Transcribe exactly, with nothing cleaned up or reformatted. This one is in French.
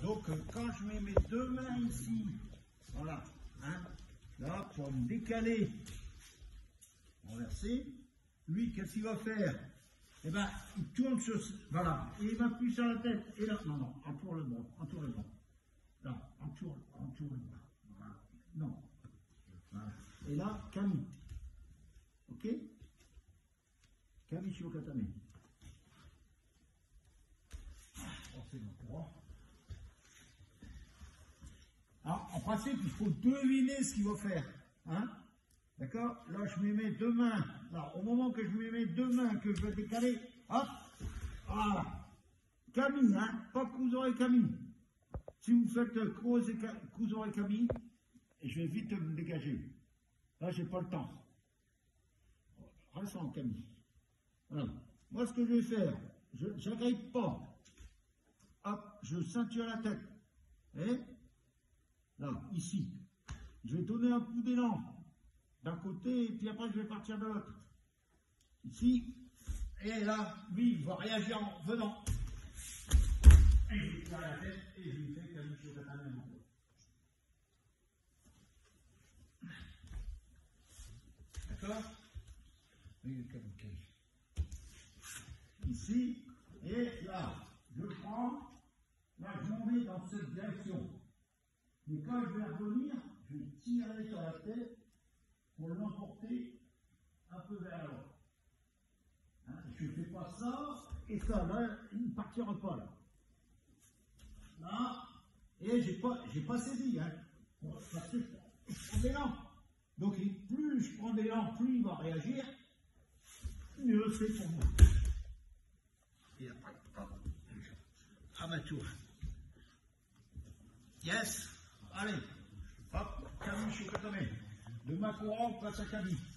Donc, euh, quand je mets mes deux mains ici, voilà, hein, là, pour me décaler, renverser, lui, qu'est-ce qu'il va faire? Eh ben, il tourne sur, voilà, et il m'appuie sur la tête, et là, non, non, entoure le bras, entoure le bras, là, entoure, entoure le bras, voilà, non, voilà, et là, Kami, ok? Kami Shokatame. C'est bon, droit. Alors, en principe, il faut deviner ce qu'il va faire. Hein? D'accord? Là, je mets mes deux mains. Alors, au moment que je mets mes deux mains, que je vais décaler, hop, voilà. Kami, hein? Pas Kuzo et Kami. Si vous faites Kuzo et Kami, et je vais vite me dégager. Là, j'ai pas le temps. Reste en Kami. Voilà. Moi, ce que je vais faire, je n'arrive pas. Hop, je ceinture la tête. Et là, ici. Je vais donner un coup d'élan d'un côté, et puis après, je vais partir de l'autre. Ici. Et là, lui, il va réagir en venant. Et je lui tire la tête, et je lui fais comme je vais même. D'accord? Ici. Et là, je prends. Là, je m'en vais dans cette direction. Mais quand je vais revenir, je vais tirer sur la tête pour l'emporter un peu vers l'avant. Hein, je ne fais pas ça, et ça, là, il ne partira pas là. Là, et j'ai pas, j'ai pas saisi, hein, parce que je prends l'élan. Donc, plus je prends l'élan, plus il va réagir, mieux c'est pour moi. Et après, hop, à ma tour. Yes, allez, hop, Kami Shokatame. De ma couronne, passe à Kami.